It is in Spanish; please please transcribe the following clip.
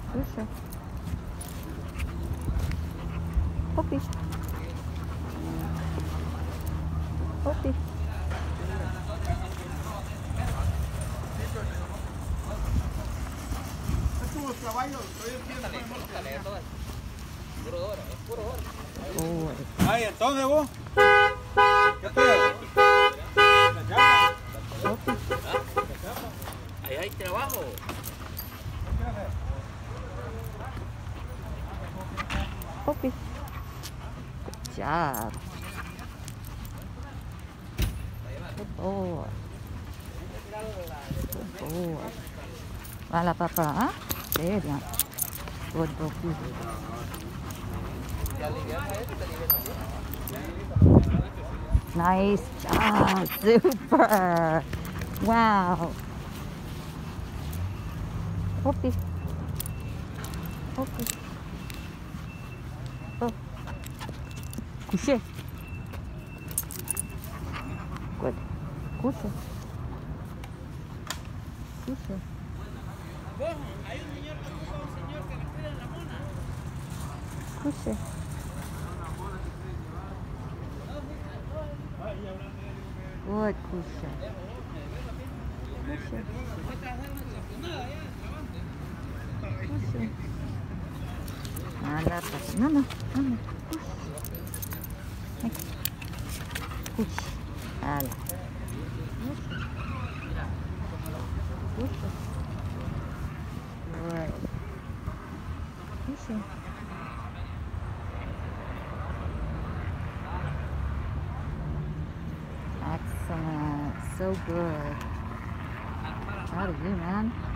Слушай. Опи. Опи. Ay, entonces vos. ¿Qué pedo? Ahí hay trabajo. Opie. Good job. Good boy. Good boy. Voilà, papa, hein? Très bien. Good boy. Nice job. Super. Wow. Opie. Opie. Oh. Couché. Good. Couché. Couché. Hay un señor que ocupa un señor que le cuida la mona. Couché. Good couché. Couché. Couché. Voilà, papa. Non, non, non, non. Couche. Couche. Voilà. Couche. Ouais. Couche. Excellent. So good. Proud of you, man.